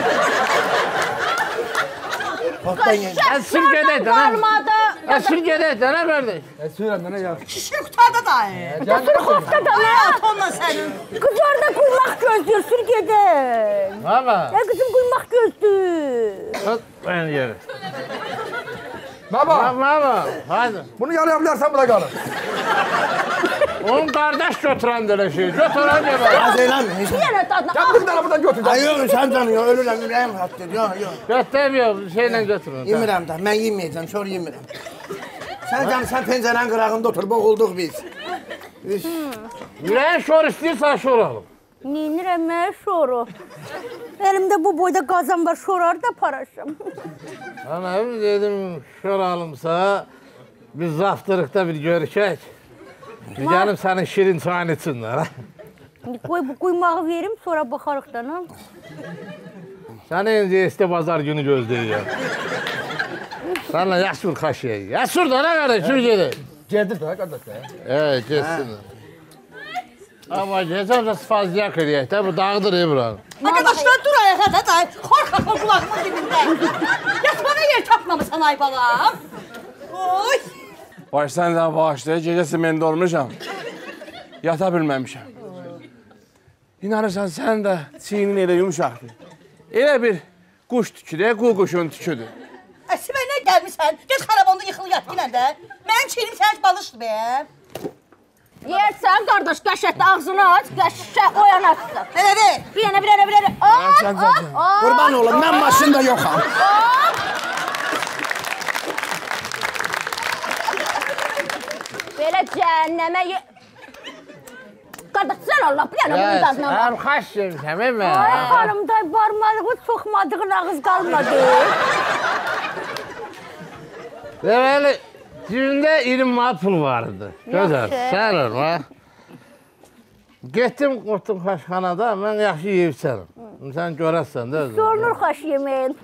Qaşa, Sür gedək də, nə? Sür gedək də, nə qardaş? Sürəm mənə yaxşı. Kişi qutada da. Sür xofta da nə? Onunla sənin. Qız orada quymaq gözlür, sür gedək. Ama. Ya qızım quymaq gözlür. Ben yerim. Baba. Baba, hadi. Bunu yaraya bilərsən, bu da qalır. Onun qardaş götürən də elə şey. Götürən də var. Az eləmə. Bir dənə dadına. Gəl bir dənə buradan götür. Ay yox, sən canıyor, ölürəm, ürəyim xəttdir. Yox, yox. Götürmüyor, şeylə götürün. Yemirəm də, mən yeməyəcəm, sonra yemirəm. Sən canım, sən pencərənin qırağında otur, boğulduq biz. Ürəyin şor istəyirsən, şor alım. Neynirəm mən şoru? Elimdə bu boyda qazan var, şorar da paraşım. Ana, dedim, şor alımsa, biz zaftırıqda bir görüşək. Bir gəlib sənin şirin çayını içsinlər, ha? Qoy bu quymağı verim, sonra baxarıq da, nə? Səni incə istə bazar günü gözləyir. Sənlə yaxşı bir xaş yeyik. Yaxşır da, nə qardaş, kim gedir? Gedir də, qardaş da. Evet, geçsin. Ama geçen de fazla kırıyək də, bu dağıdır buranı. Arkadaşlar dur ayağa da da. Korkak o kulağımın dibində. Yatmana yer tapmamısan ay balam. Oy. Baş sən də bağışlayır, gecəsi mən dolmuşam. Yata bilməmişəm. İnanırsan sən də çiyinin elə yumuşaqdır. Elə bir quş tüküdür, qu quşun tüküdür. Əsibə nə gəlmişsən? Get xarabonda yıxıl yat yenə də. Mənim çiynim sən balışdır be. Yersən, qardaş, qəşətdə ağzını aç, qəşət oyanatsın. Elə de. Bir yana, bir yana, bir yana. Hop, hop, hop. Qurban olum, mən maşında yoxam. Belə cəhənnəmə... Qardaş, sən Allah, bir yana bunun dadına var. Sən xaş yemişəm, əmə. Ay xanım da barmadığı soxmadığın ağız qalmadı. Deməli, cibində iyirmi manat pul vardı. Gözəl, sən olma. Getdim, qurtum xaşxanada, mən yaxşı yeyibsənəm. Sən görəsən də özün. Sorunur xaş yeməyin.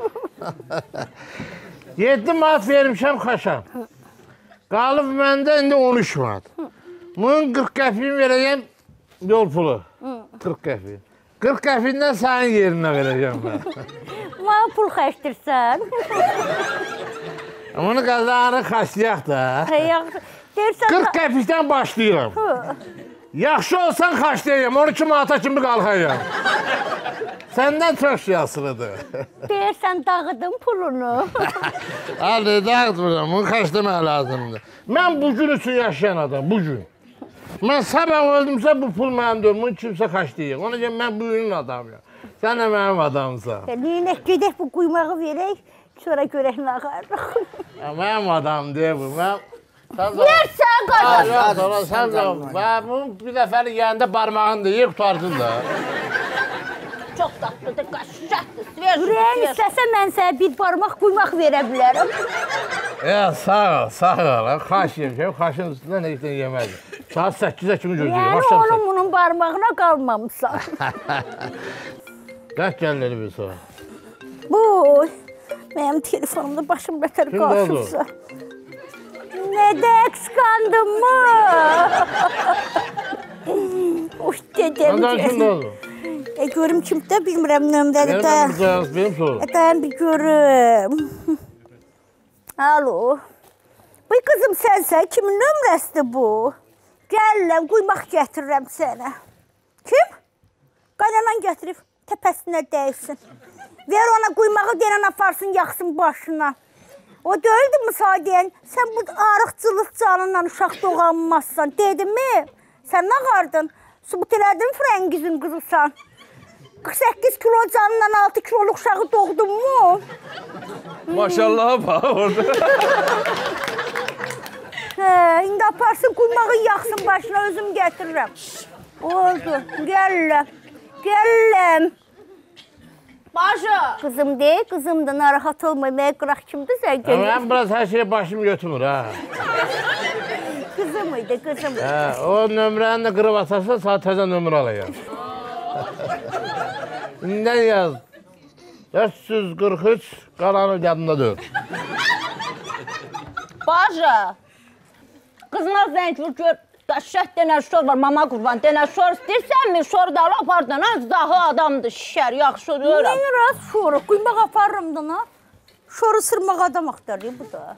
yeddi manat vermişəm xaşa. Qalıb məndə indi on üç manat. Bunun qırx qəpiyin verəcəm yol pulu. qırx qəpiyin. qırx qəpiyindən sənin yerinə verəcəm mən. Mənə pul xəşdirsən. Bunu qazanı xaşlayaq da. qırx qəpikdən başlayıram. Yaxşı olsan xaşlayacam, on iki manata kimi qalxacam. Səndən çox şiyasılıdır. Deyirsən dağıdın pulunu. Hadi dağıtmıram, bunu xaşlamaq lazımdır. Mən bugün üçün yaşayan adam, bugün. Mən sabah öldümsə bu pul mənimdir, bunu kimsə xaşlayacaq. Ona görə mən bugünün adamıyam. Sən də mənim adamsan. Neyinək gedək bu quymağı verək, sonra görək nə ağarıq. Mənim adam deyil bu, mən... Yersən, qardaş. Sən də, bunu bir dəfəli yəyəndə barmağını deyir, qutarsın da. Çox tatlıdır, qəşətdir. Ürəyin istəsə mən sənə bir barmaq quymaq verə bilərəm. Ya, sağ ol, sağ ol. Xaş yemişəm, xaşın üstündən heç nə yemədim. Saat səkkizə kimi gözləyir. Yəni onun bunun barmağına qalmamışsan. Qaç gəlləri bir sonra. Boy, mənim telefonumda başım bətər qarşımsa. Nədə qısqandın mı? Uş, dedəm. Nədən kimdə oldu? E, görüm kimdə, bilmirəm nömrəli də. Benim sorun. E, dayan bir görüm. Alo. Bu qızım sənsən, kimin nömrəsidir bu? Gəlirəm, quymaq gətirirəm sənə. Kim? Qaynanan gətirib, təpəsinə dəysin. Ver ona quymağı, denən aparsın, yaxsın başına. O deyildi mi sağ deyən, sən bu arıqçılıq canınla uşaq doğanmazsan, dedim mi? Sən nə qardın? Subut elədin Frəngizin qızısan. qırx səkkiz kilo canından altı kiloluq uşağı doğdun mu? Maşallah bax orada. Hə, indi aparsın quymağı yaxsın başına, özüm gətirirəm. Oldu, gəlirəm, gəlirəm. Bacı. Qızım deyil, qızımdır, narahat olmayın, mənə qıraq kimdir sən gəlir. Mən biraz hər şeyə başım götürmür, ha. Qızım idi, qızım idi. O nömrəni də qırıb atarsa, saat təzə nömrə alayım. İndən yaz. dörd yüz qırx üç, qalanı yadında deyil. Bacı. Qızına zəng vur, gör. Qəşət denə şor var, mama qurban, denə şor istəyirsənmi? Şor da al, apardan, zahı adamdır, şişər, yaxşı deyirəm. Nəyə rast şoru? Quymaq aparırım da, na? Şoru sırmaq adam axtarıyor bu da.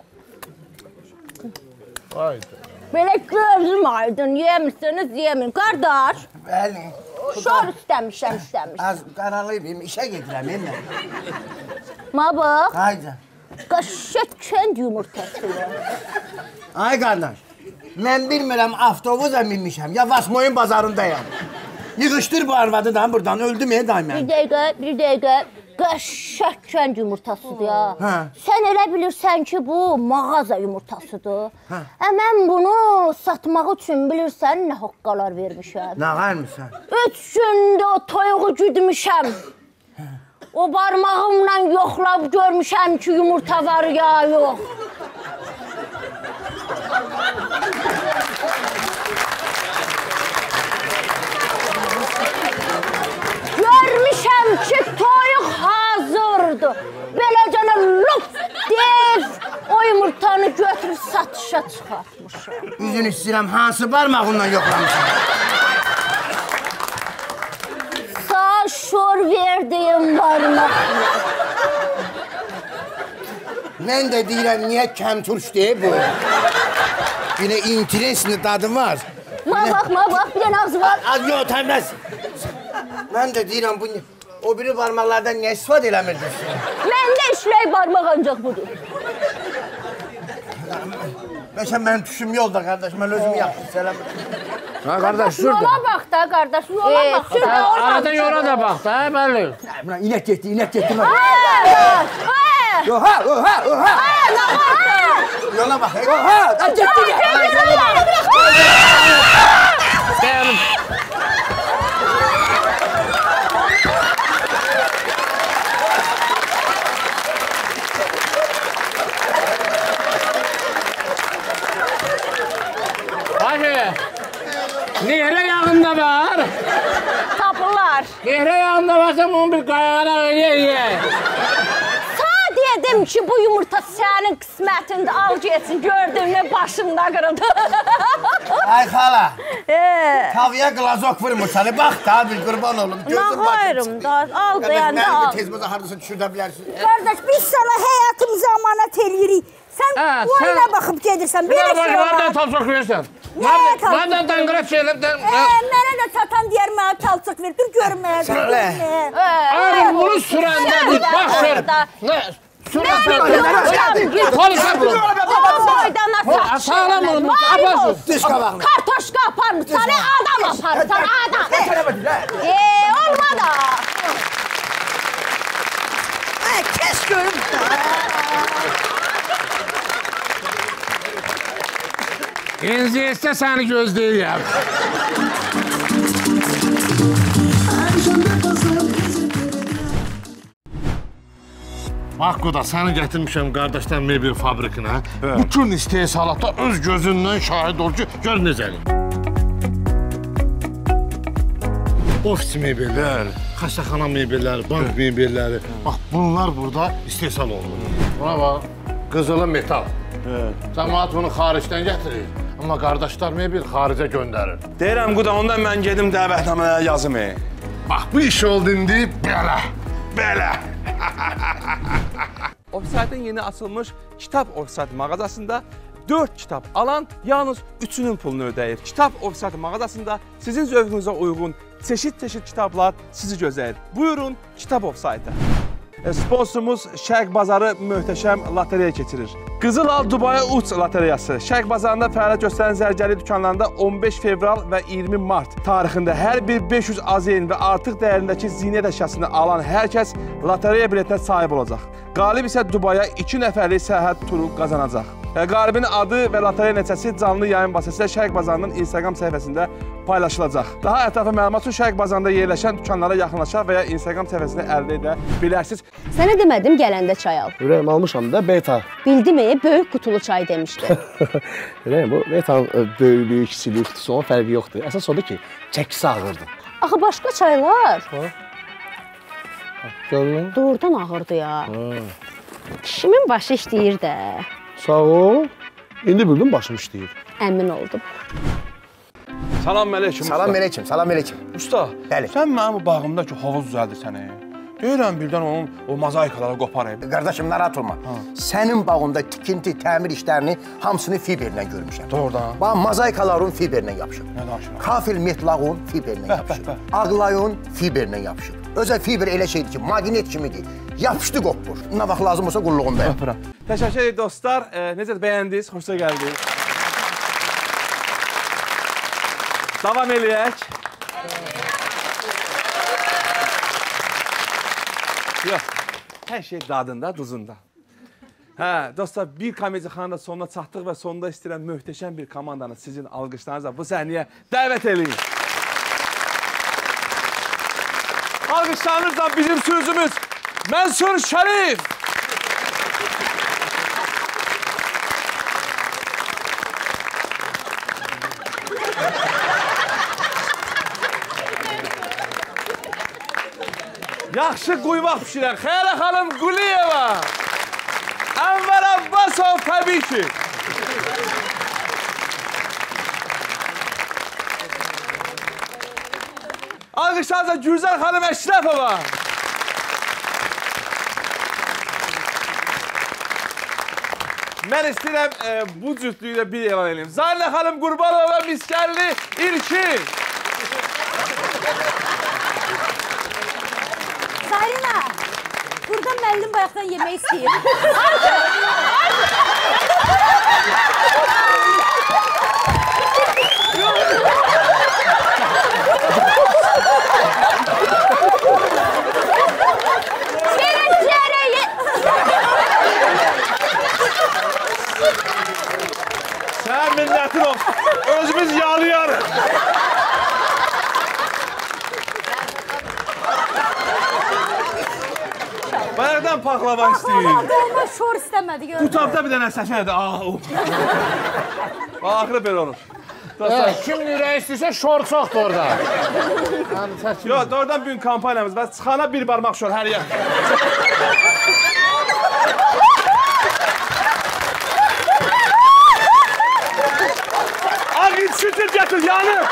Belə gözüm aydın, yemişsiniz, yemin. Qardaş. Bəli. Şor istəmişəm, istəmişəm. Az qaralıyım, işə gedirəm, mən. Ma bax. Hayca. Qəşət kənd yumurtası var. Ay qardaş. Mən bilmirəm, avtobuza minmişəm, ya Vasmoyun bazarındayam. Yığışdır bu arvadı da buradan, öldüm ya day mən. Bir dəqiqə, bir dəqiqə. Qəşək kənd yumurtasıdır ya. Hə. Sən elə bilirsən ki, bu mağaza yumurtasıdır. Hə. Mən bunu satmaq üçün bilirsən nə haqqalar vermişəm. Nə vermişsən? Üç gündə o toyuğu güdmüşəm. O barmağımla yoxlab görmüşəm ki, yumurta var ya, yox. Görmüşəm ki, toyuq hazırdır. Beləcənə lop dev o yumurtanı götürüb satışa çıxartmışam. Üzün istəyirəm, hansı barmağınla yoxlamışam? Sağ şor ver barmaq. Mən də deyirəm, niyə kəmturş deyib bu? Yine interesli tadı var. Ma bak, ma bak, bir dənə ağzı var. Az yox, tənbəz. Mən də deyirəm, bu o biri barmaqlardan niyə istifadə eləmirdin? Məndə işlək barmaq ancaq budur. Məşəm, mənim tüşüm yolda, qardaş. Mən özümü yaptım, selam. Ha, qardaş, sür Yola bax da, qardaş, yola bax. Sür də oradan. Arada yola da bax da, bəli. Buna inək getdi, inək getdi. Yox, ha, ha, ha. Yola bax. Ha, getdi. Gəl. Nehrə yağında var. Tapırlar. Nehrə yağında varsa bunu bir qayağına öyle-öyle. Sağ dedim ki, bu yumurta sənin qismətində al geçsin. Gördüm ne başında qırıldı. Ay xala. Ee. Tavıya glazok vurmur səni. Bax da bir qurban olum. Nə hayırım da, al dayanda al. Tez boza hardasın düşürdə bilərsin. Qardaş, biz sana həyatımıza amanat eləyirik. Sən Hə, bu sən- oyuna baxıb gedirsən. Belə Nə şey var, olmaz. hardan talçaq verirsən? Nəyə talçıq? Hardan danqırat şeylər? Ee, mənə də satan deyər, mənə talçıq ver. Dur görüm mənə. Sən elə. Abi bunu sürəndə bir bax ver. Nə? Sürəndə. Polisə bunu. O boydana saç. Sağlam bunu. Aparsın. Düş qabağına. Kartoşka aparmış. Sana adam aparmış. Sana adam. Eee olmadı. Ay, kes görüm. İnziyəsə səni gözləyirəm. Bax Quda, səni gətirmişəm qardaşdan mebel fabrikinə. Bütün istehsalata öz gözündən şahid ol ki, gör necədir. Ofis mebellər, xəstəxana mebelləri, bank mebelləri. Bax, bunlar burada istehsal olunur. Buna bax, qızılı metal. Cəmaat bunu xaricdən gətirir. Amma qardaşlar mebel xaricə göndərir. Deyirəm Quda, ondan mən gedim dəvətnaməyə yazım. Bax, bu iş oldu indi belə, belə. Ofisaytın yeni açılmış kitab ofisayt mağazasında dörd kitab alan yalnız üçünün pulunu ödəyir. Kitab ofisayt mağazasında sizin zövqünüzə uyğun çeşit-çeşit kitablar sizi gözləyir. Buyurun kitab ofisaytı. Sponsorumuz Şərq Bazarı möhtəşəm lotereya keçirir. Qızıl Al Dubai Uç lotereyası Şərq Bazarında fəaliyyət göstərən zərgərlik dükanlarında on beş fevral və iyirmi mart tarixində hər bir beş yüz AZN və artıq dəyərindəki zinət əşyasını alan hər kəs lotereya biletinə sahib olacaq. Qalib isə Dubaya iki nəfərlik səyahət turu qazanacaq. Qalibin adı və lotereya nəticəsi canlı yayın vasitəsilə Şərq Bazarının Instagram səhifəsində paylaşılacaq. Daha ətraflı məlumat üçün Şərq Bazarında yerləşən dükanlara yaxınlaşa və ya Instagram səhifəsində əldə edə bilərsiniz. Sənə demədim gələndə çay al. Ürəyim almışam da beta. Bildimi? Böyük qutulu çay demişdi. Ürəyim bu betanın böyüklüyü, kiçiliyi, kutusu onun fərqi yoxdur. Əsas odur ki, çəkisi ağırdır. Axı başqa çaylar Görün. doğrudan ağırdı ya. Kişimin başı işləyir də. Sağ ol. İndi bildim başım işləyir. Əmin oldum. Salam əleykum. Salam əleykum, salam əleykum. Usta, Bəli. sən mənim bu bağımdakı hovuz düzəldirsən. Deyirəm birdən onun o mozaikaları qoparıb. Qardaşım, narahat olma. Sənin bağında tikinti, təmir işlərini hamısını fiberlə görmüşəm. Doğrudan. Bax, mozaikaların fiberlə yapışıb. Nə danışırım? Kafel metlağın fiberlə Bəh, yapışıb. bəh, Ağlayın fiberlə yapışıb. Özə fiber elə şeydir ki, magnet kimidir. Yapışdı qopur. Nə vaxt lazım olsa qulluğum bəyəm. Öpürəm. Təşəkkür edirəm dostlar. E, necə bəyəndiniz? Xoşuna gəldi. Davam eləyək. Yox, hər şey dadında, duzunda. Hə, dostlar, bir komedi xanada sonuna çatdıq və sonunda istəyirəm möhtəşəm bir komandanı sizin alqışlarınızla bu səhnəyə dəvət eləyin. Alqışlarınızla bizim sözümüz Mənsur Şərif. Yaxşı quymaq pişirən Xeyra xanım Quliyeva. Ənvər Abbasov təbii ki. Alqışlarınızla Gülzar xanım Əşrəfova. Mən istəyirəm e, bu cütlüyü də bir elan edeyim. Zarinə xanım Qurbanova Miskərli İlkin. Zarina, burada müəllim bayaqdan yemək istəyir. Sən minnətin olsun. Özümüz yalayarıq. Bayaqdan paxlavan istəyir. Paxlavan şor istəmədi, gördüm. Bu tapda bir dənə səfərdir. Axırı belə olur. Kim ürək istəyirsə şor çoxdur orada. Yox, doğrudan bugün kampaniyamız var. Çıxana bir barmaq şor hər yer. Ağ iç sütür gətir, yanır.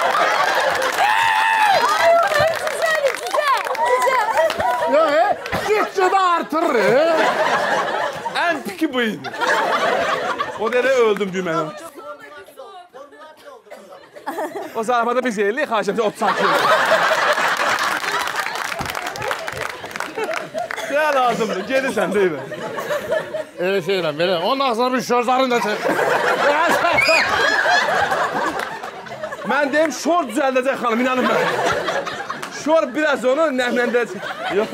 Yox, getcədə artırır. Ən piki bu idi. O dələ öldüm düymənim. O zarafada biz yeyilik, xahiş otuz sanki. Nə lazımdır, gedirsən deyil. Elə şeylə, belə. Onun ağzına bir şorların da çək. Mən deyim, şor düzəldəcək xanım, inanın mən. Şor biraz onu nəmləndəcək. Yox.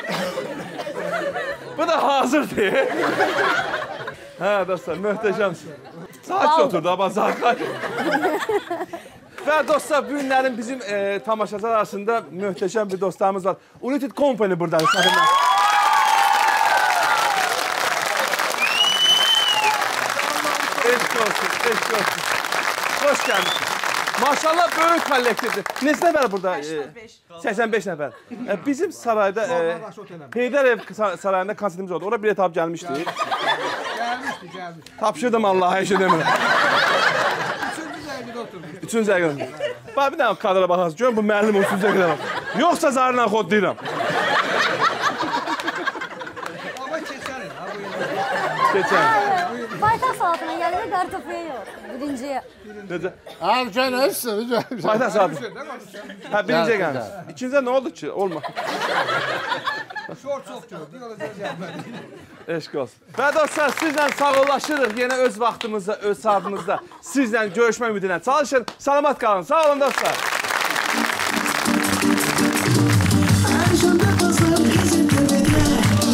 Bu da hazırdır. Hə, dostlar, möhtəşəmsin. Saat oturdu, amma saat qaç. Və dostlar, bu günlərin bizim e, tamaşaçılar arasında möhtəşəm bir dostlarımız var. United Company buradadır. Eşk olsun, eşk olsun. Hoş gəlmişsiniz. Maşallah, böyük kollektivdir. Neçə nəfər burada? səksən beş nəfər. E, bizim sarayda, e, Heydər ev sarayında konsertimiz oldu. Orada bilet alıb gəlmişdik. Gəlmişdi, gəlmişdi. Tapşırdım Allah'a, heç demirəm. Üçüncü zərgədə. Bax, bir dənə kadra baxasın. Görün, bu müəllim üçüncü zərgədə var. Yoxsa zarla xodlayıram. Ama keçərin. Keçərin. Baytaq salatına gəlir, qartofuya yox. Birinciyə. Necə? Al, gən özsün. Baytaq salatı. Hə, birinciyə gəlmiş. İkincidə nə oldu ki? Olma. Şor çoxdur. Deyolacaq gəlmədi. Eşq olsun. Və dostlar, sizlə sağollaşırıq yenə öz vaxtımızda, öz saatımızda. Sizlə görüşmək ümidinə çalışın. Salamat qalın. Sağ olun dostlar.